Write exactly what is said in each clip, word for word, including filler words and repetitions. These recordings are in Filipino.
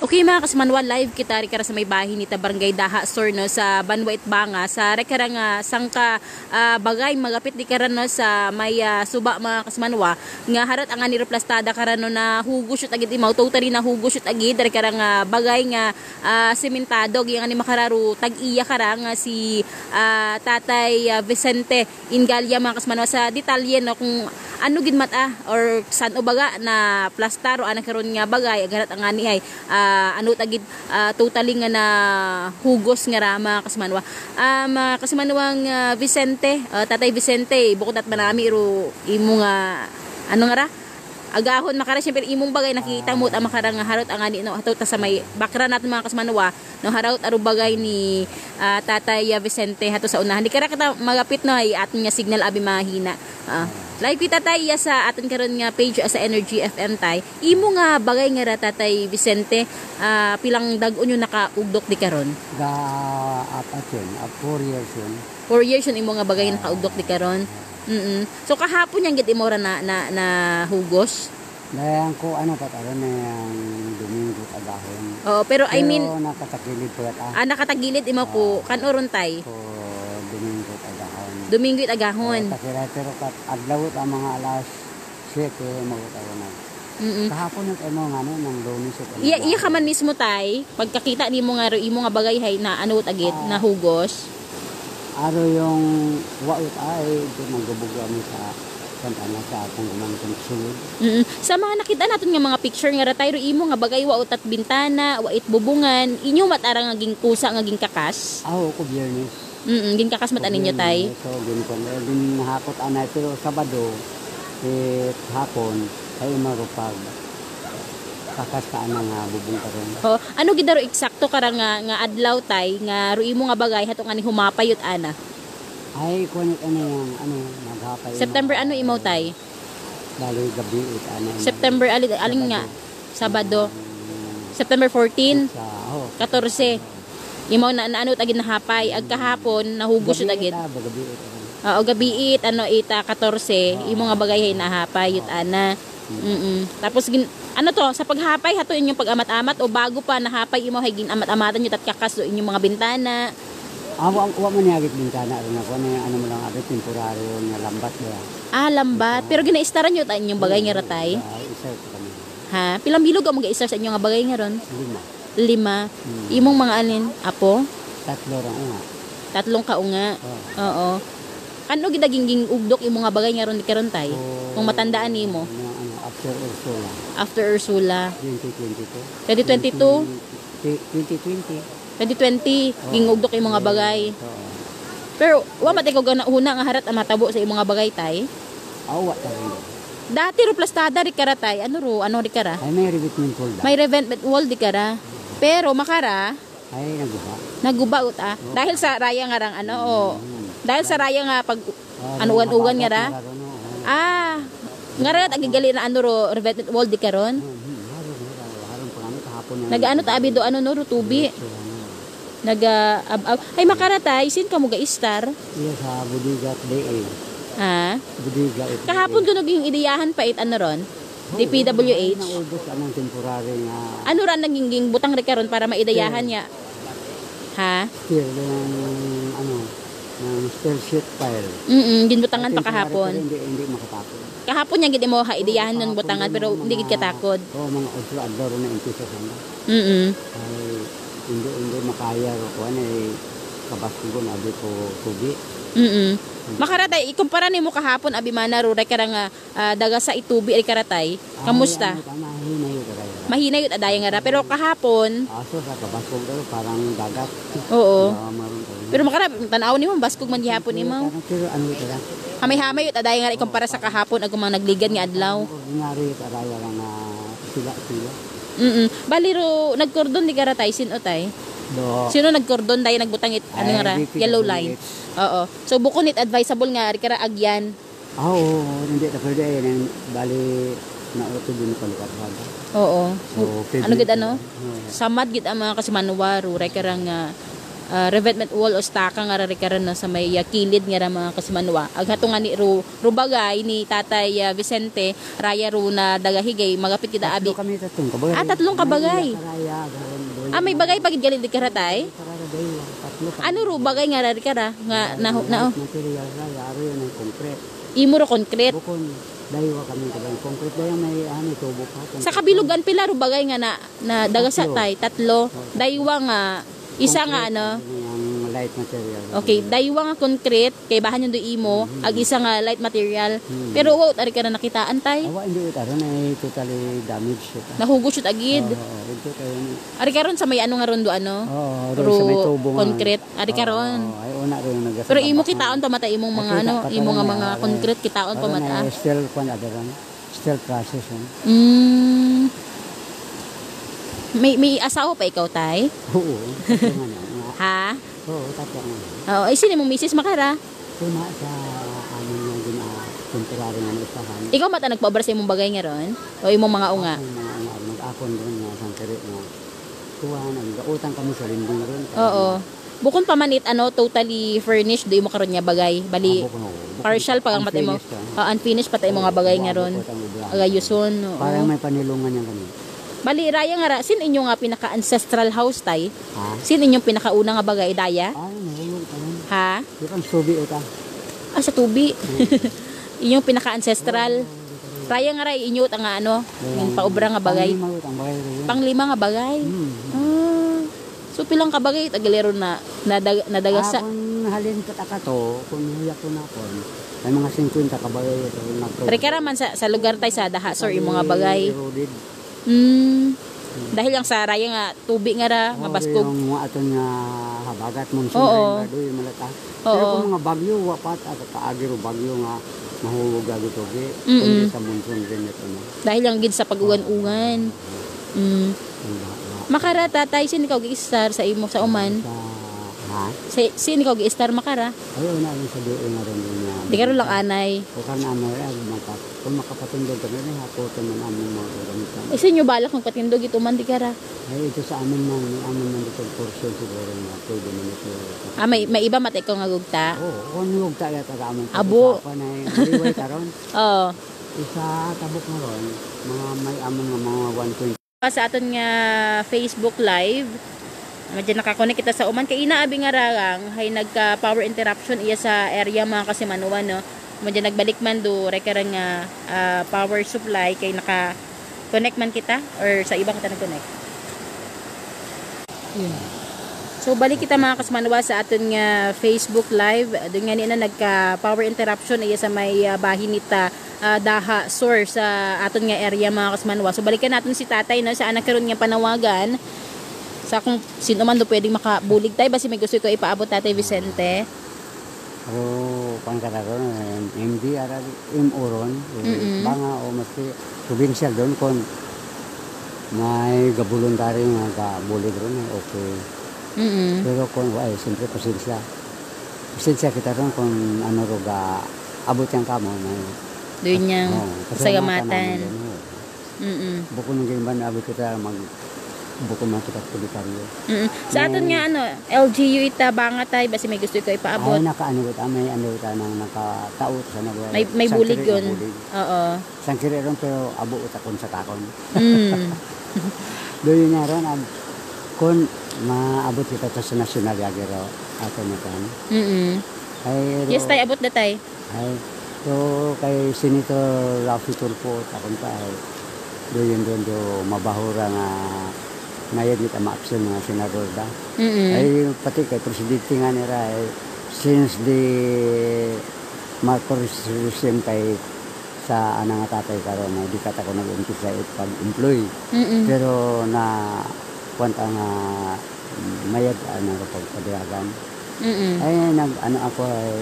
Okay mga kasmanwa, live kita rikara sa may bahin ni Barangay Daha Sur no sa Banwa Itbanga sa rikara nga sangka uh, bagay magapit di kara no sa may uh, suba mga kasmanwa nga harat ang ani plastada kara no na hugos ut agid imaw totally na hugos ut agid rikara nga bagay nga uh, sementado gyang ani makararo tag-iya kara nga si uh, Tatay uh, Vicente Ingalya mga kasmanwa sa detalye no kung ano gid mata or san o baga na plastaro ana karon nga bagay agarat ang ani ay uh, ano tagid uh, totally nga na hugos nga ra mga kasmanwa. Um, uh, kasmanwang uh, Vicente, uh, Tatay Vicente, bukod at manami ro imo nga ano nga ra agahon makara syempre imong bagay nakita mo ta makara nga harot ang ani no hatot sa may background natin mga kasmanwa no harot aro bagay ni uh, Tatay Vicente hato sa unahan di kara kita magapit no ay aton nga signal abi mahina. Uh, live kita tay sa aton karon nga page sa Energy F M tay imo nga bagay nga ra Tatay Vicente uh, pilang dag-on yung nakaugdok di karon ga apat yun uh, four years yun four years yun imo nga bagay nga nakaugdok di karon. Mm -mm. So kahapon yang gid imora na na, na hugos. Dayan ko ano pa taro na yung Domingo agahon. Oh, pero, pero I mean nakatagilid po ata. Ah, nakatagilid imo ko kan oron tay. Ko Domingo agahon. Domingo agahon. Uh, Takira pero kat adlaw ang mga alas siyete mo taro na. Mm -mm. Kahapon nag imo nga no nang Lunes ito. Iya iya ka man mismo tay pagkakita nimo nga imo nga bagay hay na ano agid uh, na hugos. Aro yung waut ay magubog kami sa kanta na sa akong umangkong sulod. Mm -hmm. Sa mga nakita natin nga mga picture nga ratayro imo nga bagay waut at bintana, wait bubungan, inyo matara nga ging kusa nga ging kakas. Aw ko Biyernes. Mm -hmm. Ging kakas mat aninyo tay. So gin ko din hapot anay pero Sabado eh hapon ay marupag. Kakas ka na nga bubong karon. Oh, ano gid daro eksakto kara nga nga adlaw tay nga ro imo nga bagay hato nga ni humapayot ana. Ay kunit ano yung ano naghapay. September ano imo tay? Dali gabi it ana. September ali aling nga Sabado. September fourteen. Oh. fourteen. Imo na ano tagid na hapay ag kahapon nahugos ut agid. Oo, gabi it ano ita fourteen imo nga bagay hay nahapay yut ana. Mm, -mm. Tapos gin, ano to sa paghapay hato inyong pag-amat-amat o bago pa nahapay imo hay gin amat-amatan nyo tat kakas do inyong mga bintana. Ah, wa, wa man yagit bintana ron ako na ano mo lang abit temporary nga lambat ba. Ah, lambat. Pero gina-istaran nyo ta inyong bagay nga ratay. Uh, isa ko kami. Ha, pilang bilog ang mag-istar sa inyong nga bagay nga ron? Lima. Lima. Hmm. Imong mga alin? Apo? Tatlo ra nga. Tatlong kaunga. Oh. Oo. Ano gidaging ugdok imo nga bagay nga ron di karon tay? Oh, kung matandaan nimo. Ano, ano, after Ursula. After Ursula. twenty twenty-two. twenty twenty-two. twenty twenty. twenty twenty. Oh. Gingugdok imo nga bagay. Oo. Oh. Pero wa matay ko gana una nga harat ang matabo sa imo nga bagay tay. Awa ta rin. Dati ro plastada ri kara tay. Ano ro? Ano ri kara? Ay may revetment wall da. May revetment wall di kara. Pero makara ay naguba. Naguba ut ah. Oh. Dahil sa raya nga rang ano oh. Dahil sa raya nga pag oh, anugan-ugan nga ra. Oh. Ah. Nga ra agigali na ano ro revetment wall di karon. Haron pa kami kahapon. Nagaano ta abi do ano no ro tubi. Naga uh, ay makaratay sin ka mo ga star. Iya sa Budigat D A. Ha? Budiga ito. Kahapon kuno ging ideyahan pa it ano ron? D P W H. Nang ubos anong temporary nga. Ano ra naging butang re karon para maidayahan niya? Ha? Still yung ano ng still sheet file. Mm -mm, ginbutangan pa kahapon. Hindi hindi makatapon. Kahapon niya gid mo ha ideyahan nun butangan pero hindi gid katakod. Oh mga udlo adlaw na impisa sana. Mm -mm. Ay hindi hindi makaya ro ko ani kabaskugon abi ko tubi. Mm -mm. Makaratay ikumpara nimo kahapon abi mana ro rek nga uh, daga sa itubi ay karatay. Kamusta? Mahina yun adaya nga ra pero kahapon aso sa kabaskog daw parang dagat. Oo. Pero makara tan-aw nimo baskog man gihapon nimo. Pero ano ito ra? Hamay-hamay yun adaya nga ikumpara sa kahapon ag mga nagligan nga adlaw. Ordinary adaya lang na sila sila. Mm -mm. Baliro nagkordon di karatay sin otay. Do. Sino nagkordon dahil nagbutang it ano nga ra? Yellow line. Oo. So bukod it advisable nga rikara agyan. Ah, oo, hindi ta pwede yan bali na auto din palukat hada. Oo. So, ano gid ano? Samad gid ang mga kasimanwaro rikara nga uh, revetment wall o staka nga rari karon no sa may uh, kilid nga ra mga kasimanwa. Ag hato nga ni ru rubagay ni Tatay uh, Vicente raya ru na dagahigay magapit kita abi. Tatlo kami tatlong kabagay. Ah, tatlong kabagay. May karaya, garon, doy. Ah, may bagay pagid gali di karatay. Karaya, doy, tatlo ka. Ano ru bagay nga rari kara nga na na oh. Material ra, yaro yun ang concrete. Imo ro concrete. Bukon, daywa kami kabagay. Concrete dayang may ano, tubo pa. Sa kabilugan pila ru bagay nga na, na dagasa tay tatlo. Daywa nga isa nga ano. Yung light material. Okay, daywa nga concrete kay bahan yung do imo, Mhm. ag isa nga light material. Mhm. Pero wow, ari ka na nakitaan tay. Awa, hindi ito. Aron ay totally damaged ito. Nahugot siya agid. Oo, oo, ito kayo. Ari karon sa may ano nga rondo ano? Oo, Ro rin sa may tubo nga. concrete. Ari karon. Oo, ay una rin yung nagasabak. Pero imo kitaon pa mata imong mga Nakita ano, pa imo nga talaga, mga aray. concrete kitaon pa Aron mata. ay still kung adaran. Still process. Eh. Mm. May may asawa pa ikaw tay? Oo, tatlo nga na. Ha? Oo, tatlo nga na. Oo, ay sino mong misis makara? Tuna sa amin yung gina temporary nga na isahan. Ikaw mata nagpaobra sa imong bagay nga ron? O imong mga unga? Ang mga nga, mag-akon doon nga sa kiri nga. Tuwa, nag-utang kami sa linding ron. Oo. Bukon pa manit ano totally furnished do imo karon nga bagay. Bali partial pa ang matay mo. Uh, unfinished pa tay mo nga bagay nga ron. Agayuson. Parang Oo. may panilungan yan kami. Bali raya nga ra sin inyo nga pinaka ancestral house tay? Ha? Sin inyong pinakauna nga bagay daya? Ay, nahulog ka nun. Ha? Di kang subi ita. Ah sa tubi. Inyong pinaka ancestral. Raya nga ra inyo ta nga ano, yung paubra nga bagay. Panglima utang bagay rin. Panglima nga bagay. Hmm. Ah. So pilang ka bagay tagalero na nadag, nadagasa. Ah, kung halin ka taka to, kung hiyak ko na kon, may mga fifty ka bagay ito. Pero ka raman sa, sa lugar tay sa daha sir imo nga bagay. Eroded. Mm. Dahil lang sa raya nga tubi nga ra Oo, mabaskog. yung mga aton nga habagat mong Oo. sunday nga doy malata. Pero Oo. kung mga bagyo wapat at kaagiro bagyo nga mahulog agito gi. Mm-mm. Kundi sa monsoon din ito no. Dahil lang gid sa pag-uwan-uwan. Mm. Makara tatay sin ikaw gi-star sa imo sa uman. Sa ha? Sa sin ikaw gi-star makara. Ayaw na rin sa diin nga rin din niya. Di karon lang anay. O ka na ano rin, maka, kung makapatundog ka rin, hapotan man amin mga gamitan. Eh sinyo balak magpatindog ito man di kara. Ay, ito sa amin man, may amin man dito portion siguro na pwede man ito. Ah may, may iba matay ko nga gugta. Oo, kung yung tayo taga amin. Abo. Usapan ay, mariway ka ron. Oo. Isa tabok na ron, mga may amin nga mga one twenty. Sa aton nga Facebook live, medyo nakakonek kita sa uman kay inaabi nga rarang hay nagka power interruption iya sa area mga kasimanuan no. Medyo nagbalik man do rekarang nga ah, power supply kay naka connect man kita or sa iba kita nag-connect. Yeah. So balik kita mga kasmanwa sa aton nga Facebook live. Doon nga nina nagka power interruption iya sa may uh, bahin nita uh, Daha Sur sa aton nga area mga kasmanwa. So balikan natin si tatay no sa anak karon nga panawagan sa kung sino man do pwedeng makabulig tay basi may gusto ko ipaabot tatay Vicente. O pangkararon, M D, arag, M Oron, Mm-mm. banga o maski provincial doon kung may gabuluntary nga kabulig ron, eh, okay. Mm. Pero kung, ay, siyempre, pasensya. Pasensya kita ron kung ano ro ga abot yung kamo. May, Doon niyang oh, sagamatan. namin doon, oh. Mm. Bukod ng ganyan ba na abot kita mag bukod man kita kulitaryo. Mm. Sa aton nga ano, L G U ita banga tay basi may gusto ko ipaabot. Ay, nakaano kita, may ano kita nang nakataot sa nagwa. May may bulig yun. Oo. Sangkiri ron pero abo uta kon sa takon. Mm. Doon niya ron, ab, kung maabot kita to sa national yagiro ato na kan. Mm. Ay, ro, Yes tay abot na tay. ay, so kay Senator Rafi Tulfo, takon pa ay, doon yun doon do mabahura nga ngayon kita ma-action mga senador da. Mm. Ay, pati kay presidente nga nila, ay, since the Marcos regime kay sa anang tatay karon na di kata ko nag-umpisa pag-employ. Mm. Pero na kwanta nga mayad ano kapag padayagan. Mm. Ay nag ano ako ay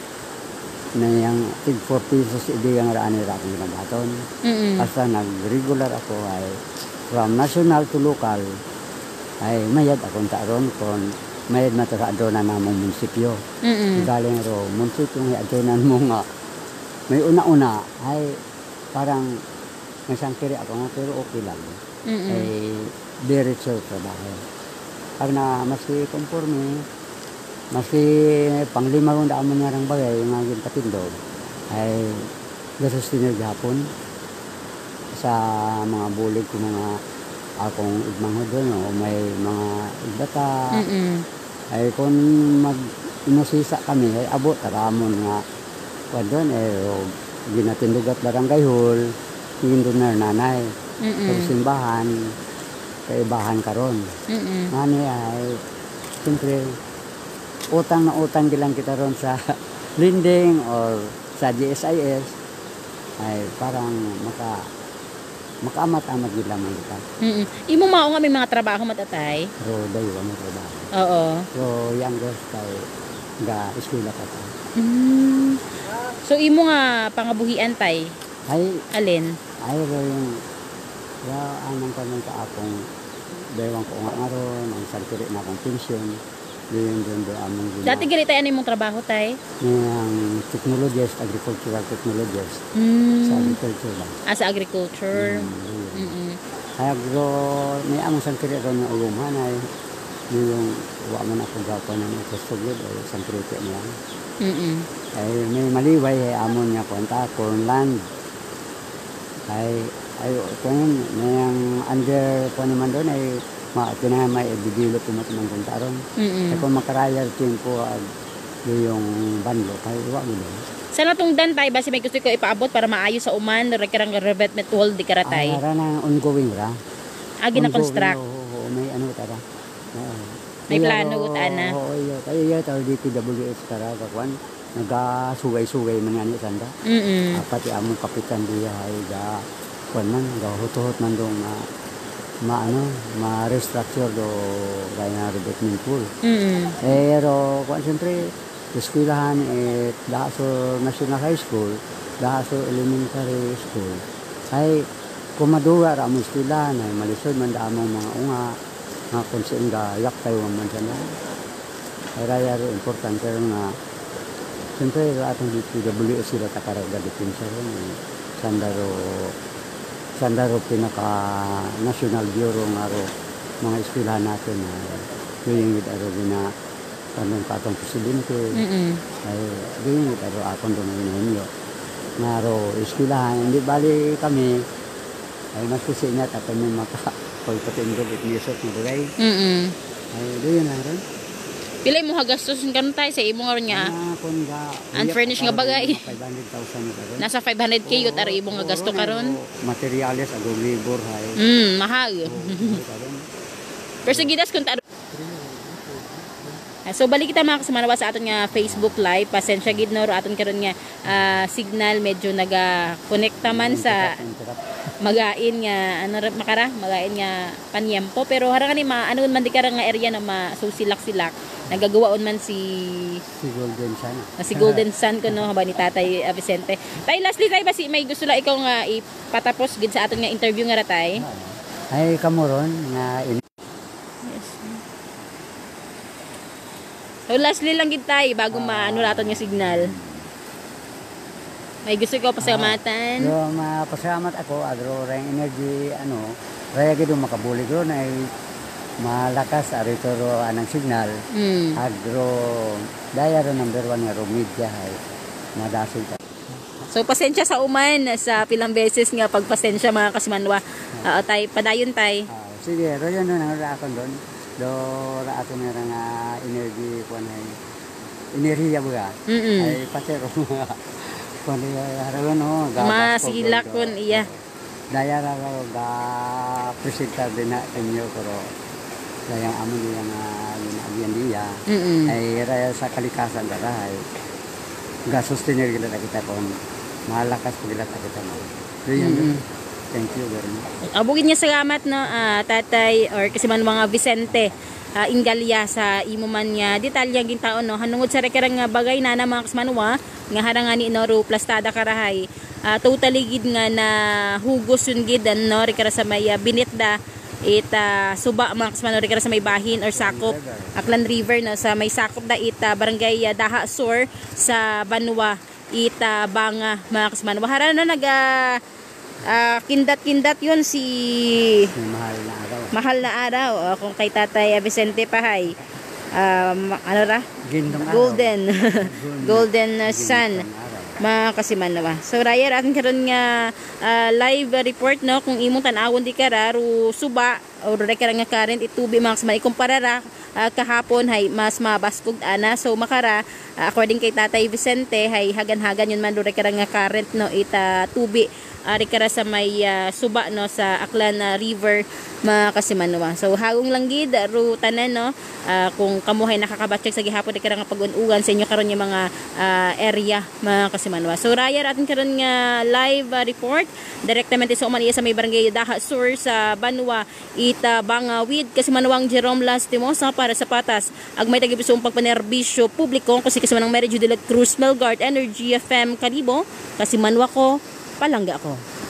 na yung tig four pesos idi ang raan nila akong ginabaton. Mm. Basta nag-regular ako ay from national to local ay mayad akong taron kon mayad na sa adona na mong munisipyo. Mm. Galing ro munisipyo nga adonan mo nga may una-una ay parang masangkiri ako nga pero okay lang. Mm. Ay diretso trabaho. Pag na maski conforme Maski panglima kong daan mo nga ng bagay, yung mga patindog, ay gasos din yung gapon sa mga bulig ko mga akong igmang doon, o may mga igbata. Mm-mm. Ay kung mag inusisa kami, ay abot, taramon nga. Kung doon, eh, ginatindog at barangay hall, yung doon na nanay. Mm-mm. Sa simbahan, kaibahan karon. Mm-mm. Mani ay, siyempre, utang na utang gilang kita ron sa lending or sa G S I S, ay parang maka makaamat-amat gila man kita. Mm-mm. Imo mao nga may mga trabaho matatay. Pero dayo ang trabaho. Oo. So, youngest kay ga eskwela pa ta. Mm. So imo nga pangabuhian tay. Ay, Alin? ay ro yung ya anong kanon ka akong bewang ko nga aron ang salkiri na akong pension. Diyon doon do among gina. Dati gali tay ano imong trabaho tay? Ang technologist, agricultural technologist sa Mm. agriculture lang. Ah, sa agriculture. Mm, Mm-mm. Ay agro, may among salkiri ron nga ulumhan ay yung wa man ako gapo na ng kustugod o salkiri niya. Mm-mm. Ay may maliway ay amon nga kwenta corn land. Ay ay kung may ang under ko naman doon ay ma kinamay i-develop mo man kung taron. Mm-mm. Ay kung makarayal tempo ag yung banlo kay wa mo doon. Sa natong dan tay basi may gusto ko ipaabot para maayo sa uman re karang revetment hall di karatay. Ay ra na ongoing ra. Agi na Ongoing, construct. oo, oo, may ano tara. Oo. May Kaya, plano, oo, gutana. Oo, iyo. Kaya iya tawag D P W S tara kakwan. Nagasugay-sugay man yan sanda. Mm. Ah, pati among kapitan diya ay ga kwan man, ga hutuhot man dong ma, ma ano, ma-restructure do gaya na revetment pool. Mm. Pero kwan siyempre, eskwelahan eh, Daso National High School, Daso Elementary School, ay kumaduga ra mo eskwelahan ay malisod man da among mga unga, nga kung saan ga yak tayo man siya na. Ay raya ro importante ro nga, siyempre ro atong D P W S sila takarag da depensa ro, sandaro, sandaro pinaka National Bureau nga ro, mga eskwelahan natin na yung yung aro gina kanong katong presidente. Mm. Ay din pero akong doon ninyo nga ro eskwelahan hindi bali kami ay mas kusinya at may maka pagpatindog at nisot ng bagay Mm. ay doon na ron. Pila mo hagastos kan tay sa imo nga nga Ah, kung ga unfurnished nga bagay. five hundred thousand na ron. nasa five hundred k yut ara imo nga gasto karon. Materials agong labor hay. Mm, mahal. Karon Pero sige das kun ta so balik kita mga kasumanawa sa aton nga Facebook live. Pasensya gid no ro aton karon nga ah, signal medyo naga-connecta man sa magain nga ano ra- makara magain nga panyempo pero harang ni ma ano man di karang nga area na masusilak-silak nagagawaon man si si Golden Sun. na si Golden Sun ko no ba ni Tatay uh, Vicente. Tay lastly tay ba si may gusto lang ikaw nga ipatapos gid sa aton nga interview nga ra tay. Ay kamuron nga in Yes. So lastly lang gid tay bago maano naton nga signal. May gusto ko pasalamatan. So, mapasalamat ako, agro ring energy, ano, kaya gito makabulig ron ay malakas, arito ro anang signal, Mm. agro, daya ro number one nga ro media, ay madasig ka. So pasensya sa uman sa pilang beses nga pagpasensya mga kasmanwa. Oo tay, padayon tay. Ah, sige, ro yun doon, ang raakon doon, do raakon nga nga energy, kung ay, enerhiya ba Mm. ay pati ro mga, kung ay, harawan no, Masilak kun iya. daya ra ro ga presenta din na inyo pero dayang amon diya nga ginaabian diya Mm. ay raya sa kalikasan darahay ga sustainer gila kita kon malakas pagila kita mo. So yun, Mm. thank you very much. Abugin niya salamat no ah, tatay or kasi man mga Vicente ah, Ingalya sa imo man nga detalya gin taon no hanungod sa rekerang nga bagay na na mga kasmanwa nga harangani no ro plastada karahay ah, totally gid nga na hugos yun gid no rekara sa may ah, binitda ita suba mga kasmanwa rekara sa may bahin or sakop Aklan River no sa may sakop da ita barangay ah, Daha Sur sa Banwa ita Banga mga kasmanwa haran no nag ah, ah, kindat-kindat yun si May mahal na araw. mahal na araw o, kung kay Tatay Vicente Pahay um, ano ra? Gindong araw. Golden. Golden uh, sun. Gindong araw. Mga kasimanwa. So raya atin karon nga uh, live uh, report no kung imong tan-awon di kara ru suba or ra kara nga current itubi mga kasiman ikumpara ra uh, kahapon hay mas mabaskog ana so makara uh, according kay Tatay Vicente hay hagan-hagan yun man ru ra kara nga current no ita tubi ari uh, kara sa may uh, suba no sa Aklan uh, River mga kasimanwa. So hagong lang gid ru tanan no uh, kung kamuhay nakakabatcheck sa gihapon di kara nga pag-unugan sa inyo karon yung mga uh, area mga kasimanwa. So raya atin karon nga live uh, report direktamente sa umaniya sa may barangay Daha Sur sa Banwa ita Bangawid kasimanwang Jerome Lastimosa para sa patas ag may tagibusong pagpanerbisyo publiko kasi kasimanang Mary Jude de la Cruz Melgard Energy F M Kalibo kasimanwa ko palangga ko.